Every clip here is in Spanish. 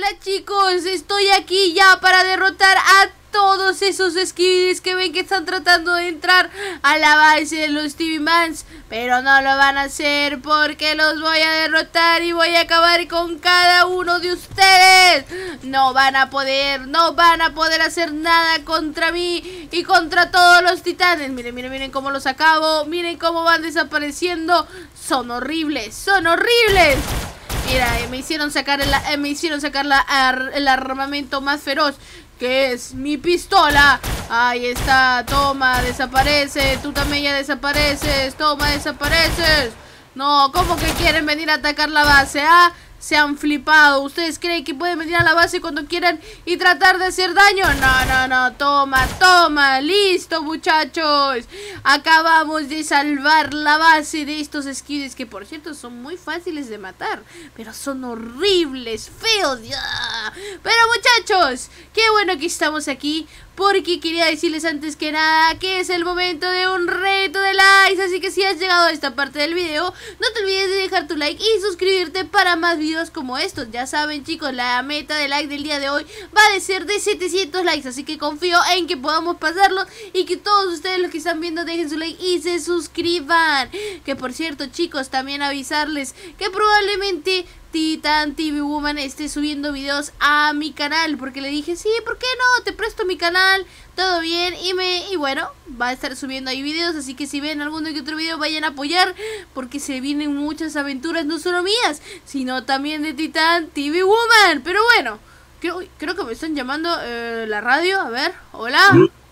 Hola chicos, estoy aquí ya para derrotar a todos esos skibidis que ven que están tratando de entrar a la base de los TV Mans, pero no lo van a hacer porque los voy a derrotar y voy a acabar con cada uno de ustedes. No van a poder hacer nada contra mí y contra todos los titanes. Miren, miren, miren cómo los acabo, miren cómo van desapareciendo. Son horribles, son horribles. Mira, me hicieron sacar el armamento más feroz, que es mi pistola. Ahí está, toma, desaparece. Tú también ya desapareces, toma, desapareces. No, ¿cómo que quieren venir a atacar la base? ¿Ah? Se han flipado. ¿Ustedes creen que pueden venir a la base cuando quieran y tratar de hacer daño? No, no, no, toma, toma. Listo, muchachos. Acabamos de salvar la base de estos skibidis, que por cierto son muy fáciles de matar, pero son horribles, feos. Pero muchachos, qué bueno que estamos aquí, porque quería decirles antes que nada que es el momento de un reto de likes. Así que si has llegado a esta parte del video, no te olvides de dejar tu like y suscribirte para más videos como estos. Ya saben chicos, la meta de like del día de hoy va a ser de 700 likes, así que confío en que podamos pasarlo y que todos ustedes los que están viendo dejen su like y se suscriban. Que por cierto chicos, también avisarles que probablemente Titan TV Woman esté subiendo videos a mi canal, porque le dije, sí, ¿por qué no? Te presto mi canal, todo bien, y bueno, va a estar subiendo ahí videos, así que si ven alguno que otro video vayan a apoyar, porque se vienen muchas aventuras, no solo mías, sino también de Titan TV Woman. Pero bueno, creo que me están llamando la radio, a ver, hola.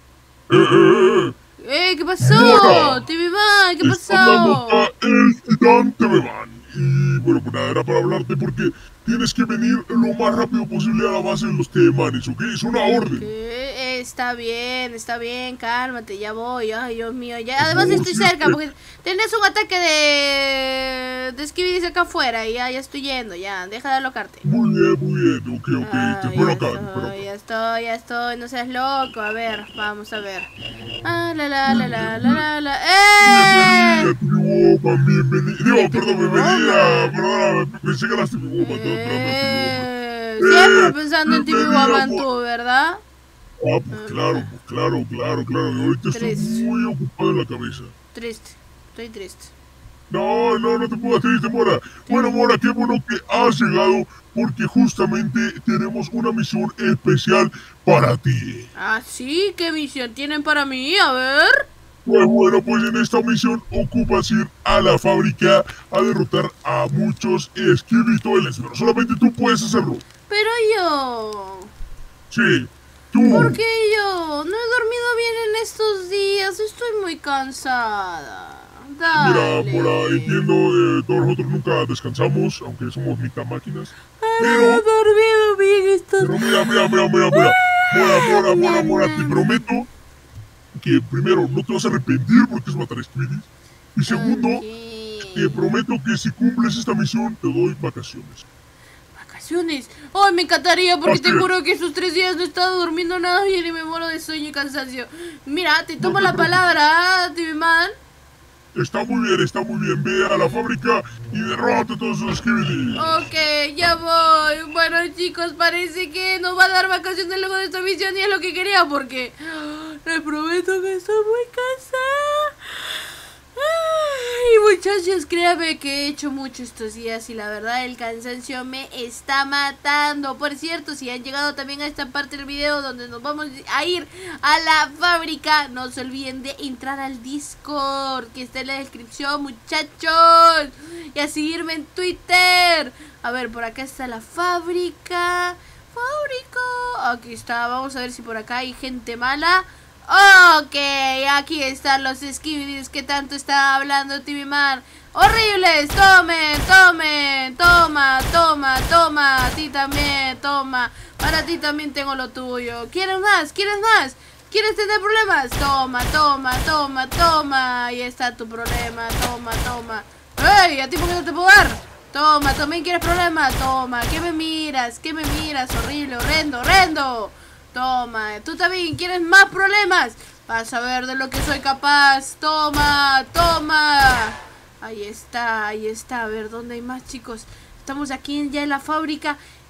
¿Qué pasó? TV Man, ¿qué pasó? Es Titan TV Man. Y bueno, pues nada, era para hablarte porque tienes que venir lo más rápido posible a la base de los T-Manes, ¿ok? Es una orden. Está bien, cálmate, ya voy. Ay, Dios mío, ya. Además estoy cerca, porque tenés un ataque de skibidis acá afuera y ya estoy yendo, ya, deja de alocarte. Muy bien, ok, te espero acá, Ya estoy, no seas loco, a ver, vamos a ver. Bienvenida, perdón, pensé que eras TV Woman. Siempre pensando en TV Woman tú, ¿verdad? Ah, pues claro, ahorita estoy muy ocupado en la cabeza. Estoy triste. No te pongas triste, Mora. Bueno, Mora, qué bueno que has llegado, porque justamente tenemos una misión especial para ti. ¿Ah, sí? ¿Qué misión tienen para mí? A ver. Pues bueno, pues en esta misión ocupas ir a la fábrica a derrotar a muchos skibitoiles, pero solamente tú puedes hacerlo. Pero yo... Sí, tú. ¿Por qué yo? No he dormido bien en estos días, estoy muy cansada. Dale. Mira, Mora, entiendo, todos nosotros nunca descansamos, aunque somos mitad máquinas. Pero he dormido bien estos días. Pero mira, Mora, te prometo que primero no te vas a arrepentir porque es matar skibidis. Y segundo, te prometo que si cumples esta misión te doy vacaciones. ¿Vacaciones? Ay, me encantaría, porque te juro que estos 3 días no he estado durmiendo nada bien y me muero de sueño y cansancio. Mira, te tomo la palabra, TV Man. Está muy bien, ve a la fábrica y derrota a todos esos skibidis. Ok, ya voy. Bueno chicos, parece que nos va a dar vacaciones luego de esta misión y es lo que quería, porque les prometo que estoy muy cansada. Ay, muchachos, créanme que he hecho mucho estos días y la verdad el cansancio me está matando. Por cierto, si han llegado también a esta parte del video donde nos vamos a ir a la fábrica, no se olviden de entrar al Discord, que está en la descripción, muchachos, y a seguirme en Twitter. A ver, por acá está la fábrica. Aquí está, vamos a ver si por acá hay gente mala. Ok, aquí están los skibidis que tanto está hablando TV Man. ¡Horribles! Toma. A ti también, toma. Para ti también tengo lo tuyo. ¿Quieres más? ¿Quieres tener problemas? Toma. Ahí está tu problema, toma. ¡Ey! ¿A ti por qué no te puedo dar? Toma, ¿también quieres problemas? Toma. ¿Qué me miras? Horrible, horrendo. Toma, tú también quieres más problemas. Vas a ver de lo que soy capaz. Toma. Ahí está. A ver, ¿dónde hay más, chicos? Estamos aquí ya en la fábrica.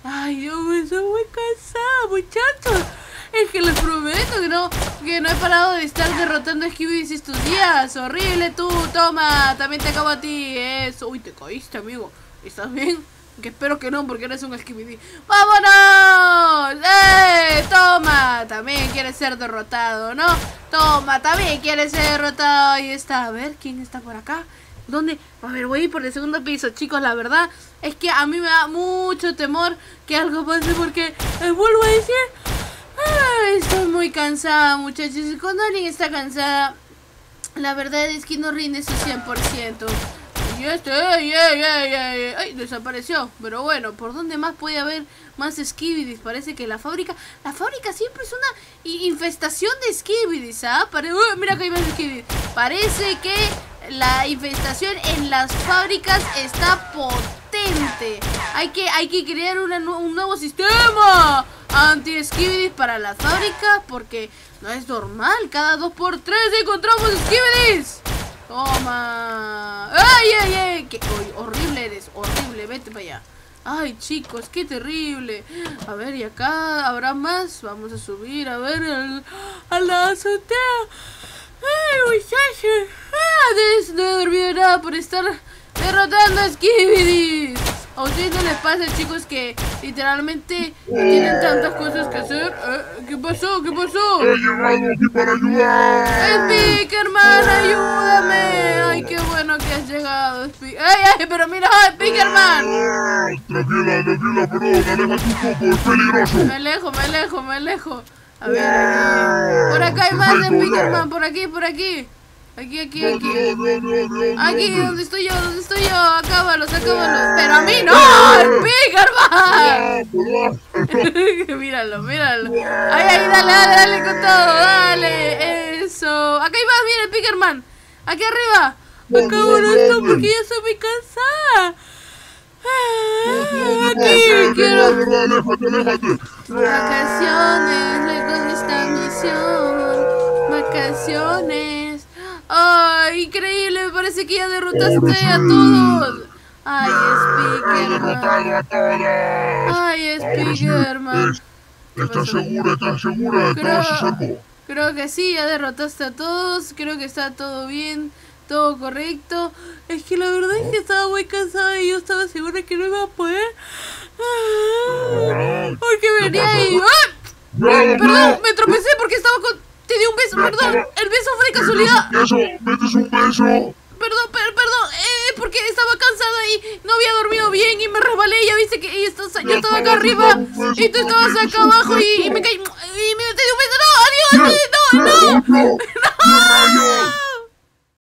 Ay, Dios mío, estoy muy cansada, muchachos. Es que les prometo que no he parado de estar derrotando a Skibidis estos días. Horrible tú, toma, también te acabo a ti. Eso. Uy, te caíste, amigo. ¿Estás bien? Que espero que no, porque eres un Skibidi. ¡Vámonos! Toma, también quieres ser derrotado, ¿no? Toma, también quieres ser derrotado. Ahí está, a ver, ¿quién está por acá? ¿Dónde? A ver, voy a ir por el segundo piso, chicos. La verdad es que a mí me da mucho temor que algo pase porque, vuelvo a decir, estoy muy cansada, muchachos. Y cuando alguien está cansada, la verdad es que no rinde su 100%. Y ay, desapareció. Pero bueno, ¿por dónde más puede haber más Skibidis? Parece que la fábrica siempre es una infestación de Skibidis, ¿ah? Mira que hay más Skibidis. Parece que la infestación en las fábricas está potente. Hay que crear un nuevo sistema anti-Skibidis para las fábricas, porque no es normal. Cada 2×3 encontramos Skibidis. Toma. ¡Ay! Horrible eres, horrible, vete para allá. Ay, chicos, qué terrible. A ver, y acá habrá más. Vamos a subir, a ver, a la azotea. Ay, muchachos. No he dormido nada por estar derrotando a Skibidis. ¿A ustedes no les pasa, chicos, que literalmente tienen tantas cosas que hacer? ¿Qué pasó? ¿Qué pasó? He llegado aquí para ayudar. Spikerman, ayúdame. Ay, qué bueno que has llegado, ay, pero mira, Spikerman. Tranquila, perdón, aléjate un poco, es peligroso. Me alejo. A ver, aquí. Por acá hay más de Spikerman, por aquí. Aquí. Aquí, donde estoy yo, acábalos. Pero a mí no, Spikerman. Míralo. Ay, dale con todo, dale. Eso. Acá hay más, mira, Spikerman. Aquí arriba. Acabo esto porque ya estoy muy cansada. Aquí quiero. Aléjate. Vacaciones, luego de esta misión. Vacaciones. ¡Ay, increíble! Me parece que ya derrotaste a todos. ¡Ay, Spikerman! ¡Ay, Spikerman! ¿Estás segura de todo ese salvo? Creo que sí, ya derrotaste a todos. Creo que está todo bien, todo correcto. Es que la verdad es que estaba muy cansada y yo estaba segura que no iba a poder. Porque venía y... Perdón, me tropecé porque estaba con... Te di un beso, perdón. El beso fue de casualidad. ¿Metes un beso? Perdón, porque estaba cansada y no había dormido bien y me resbalé. Ya viste que yo estaba acá arriba y tú estabas acá abajo y me caí y me di un beso. ¡No! ¡Adiós! ¡No!